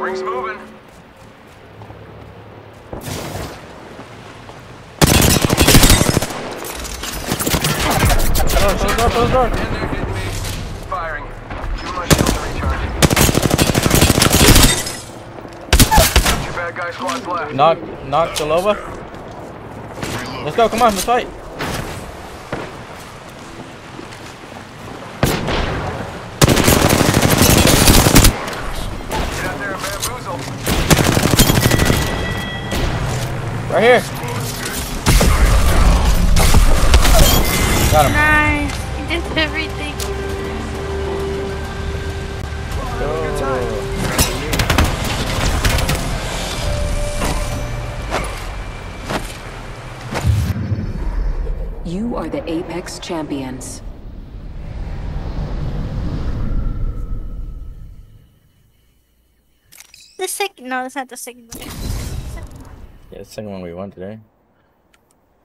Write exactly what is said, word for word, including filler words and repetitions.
Ring's moving. Close door, close door, close door. And they're hitting me. Firing. Give my shield to recharge. Two bad guy squads left. Knock, knock Silova. Let's go, come on, let's fight. Get out there and bamboozle. Right here. Got him. Nice. He did everything. You are the Apex Champions. The second, no, that's not the second one. Yeah, the second one we won today.